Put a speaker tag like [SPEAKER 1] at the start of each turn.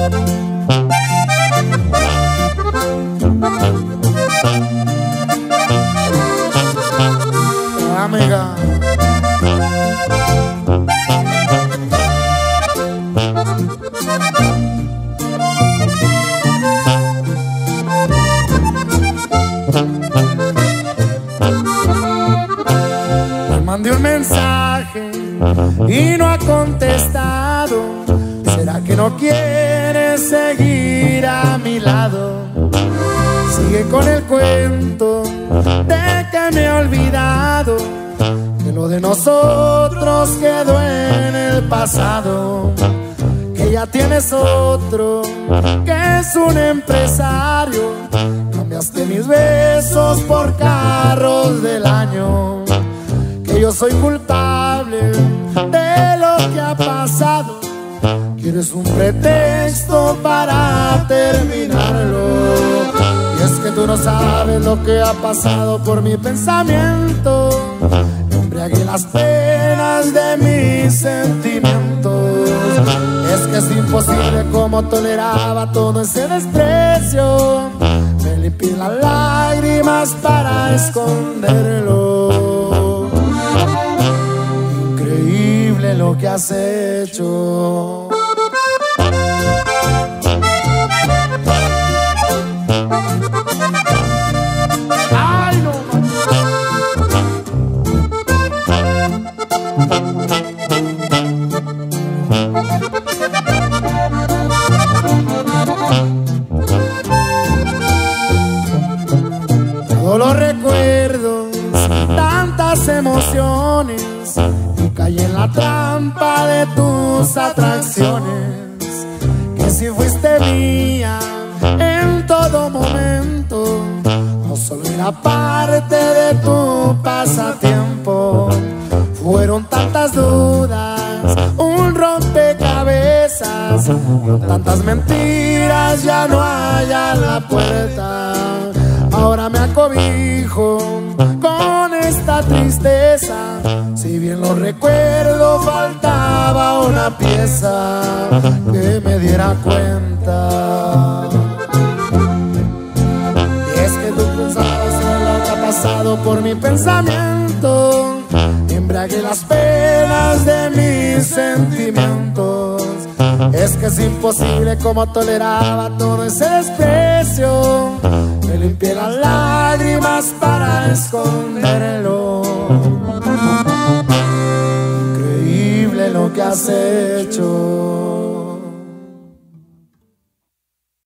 [SPEAKER 1] Amiga, le mandé un mensaje y no ha contestado. ¿Será que no quiere seguir a mi lado? Sigue con el cuento de que me he olvidado, que lo de nosotros quedó en el pasado, que ya tienes otro, que es un empresario. Cambiaste mis besos por carros del año, que yo soy culpable de lo que ha pasado. Quieres un pretexto para terminarlo, y es que tú no sabes lo que ha pasado por mi pensamiento. Embriagué las penas de mis sentimientos. Es que es imposible como toleraba todo ese desprecio. Me limpié las lágrimas para esconderlo. Increíble lo que has hecho. Ay, no. Todos los recuerdos, tantas emociones, y caí en la trampa de tus atracciones. Que si fuiste mía en todo momento, no solo era parte de tu pasatiempo. Fueron tantas dudas, un rompecabezas, con tantas mentiras ya no hay a la puerta. Ahora me acobijo con esta tristeza. Si bien lo recuerdo, faltaba una pieza que me diera cuenta. Y es que tú pensabas en lo que ha pasado por mi pensamiento. Embriagué las penas de mis sentimientos. Es que es imposible como toleraba todo ese desprecio. Me limpié las lágrimas para esconderlo. Increíble lo que has hecho.